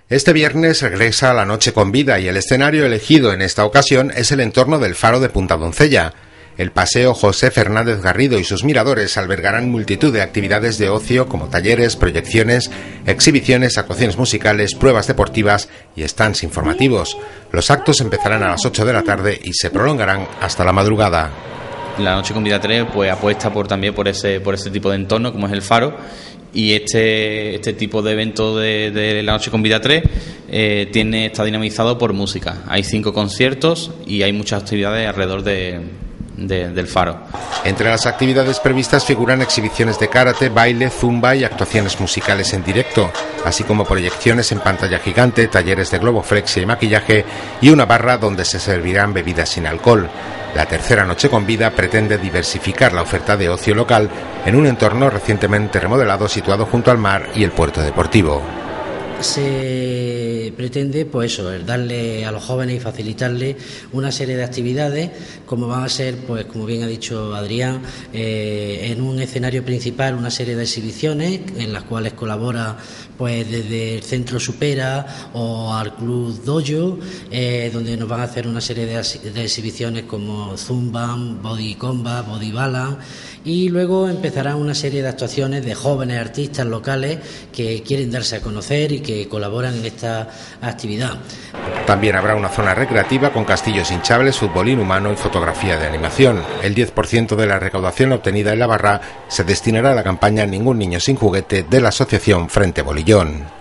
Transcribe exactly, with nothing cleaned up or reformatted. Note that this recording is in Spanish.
Este viernes regresa la Noche con Vida y el escenario elegido en esta ocasión es el entorno del Faro de Punta Doncella. El Paseo José Fernández Garrido y sus miradores albergarán multitud de actividades de ocio como talleres, proyecciones, exhibiciones, actuaciones musicales, pruebas deportivas y stands informativos. Los actos empezarán a las ocho de la tarde y se prolongarán hasta la madrugada. La Noche con Vida tres pues apuesta por también por ese por ese tipo de entorno como es el Faro, y este este tipo de evento de, de la Noche con Vida tres eh, tiene está dinamizado por música. Hay cinco conciertos y hay muchas actividades alrededor de, de, del Faro. Entre las actividades previstas figuran exhibiciones de karate, baile, zumba y actuaciones musicales en directo, así como proyecciones en pantalla gigante, talleres de globoflexia y maquillaje y una barra donde se servirán bebidas sin alcohol. La tercera Noche con Vida pretende diversificar la oferta de ocio local en un entorno recientemente remodelado situado junto al mar y el puerto deportivo. Se pretende, pues eso, darle a los jóvenes y facilitarles una serie de actividades, como van a ser, pues como bien ha dicho Adrián, eh, en un escenario principal una serie de exhibiciones en las cuales colabora pues desde el Centro Supera o al Club Dojo, eh, donde nos van a hacer una serie de, de exhibiciones como Zumba, Body Combat, Body Balance, y luego empezarán una serie de actuaciones de jóvenes artistas locales que quieren darse a conocer y que colaboran en esta actividad. También habrá una zona recreativa con castillos hinchables, fútbol inhumano y fotografía de animación. El diez por ciento de la recaudación obtenida en la barra se destinará a la campaña Ningún niño sin juguete de la asociación Frente Bolillón.